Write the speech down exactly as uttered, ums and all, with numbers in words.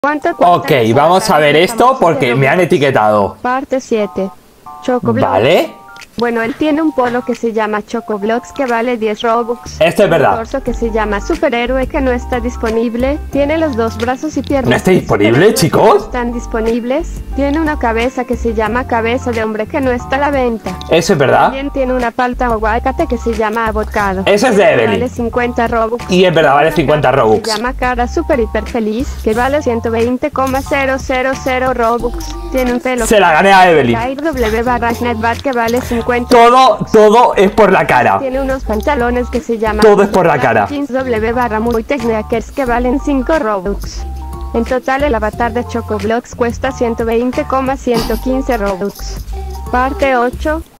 ¿Cuánto cuesta Ok, esa vamos a ver tarjeta esto famosa porque de me han Roblox? etiquetado. Parte siete. Chocoblox. ¿Vale? Bueno, él tiene un polo que se llama Chocoblox que vale diez Robux. Esto es verdad. Un torso que se llama Superhéroe que no está disponible. Tiene los dos brazos y piernas. ¿No está de disponible, superhéroe que chicos? no están disponibles. Tiene una cabeza que se llama Cabeza de Hombre que no está a la venta. Eso es verdad. También tiene una palta o aguacate que se llama Avocado. Eso es de Que Evelyn. Vale cincuenta Robux. Y es verdad, vale Una cincuenta cara que Robux. Se llama Cara Super Hiper Feliz que vale ciento veinte coma cero cero cero Robux. Tiene un pelo. Se la gané a Evelyn. W barra Snapbat que vale cincuenta. Todo, todo es por la cara. Tiene unos pantalones que se llaman Todo es por la cara. Jeans W barra muy Techniakers que valen cinco Robux. En total el avatar de Chocoblox cuesta ciento veinte coma ciento quince Robux. Parte ocho.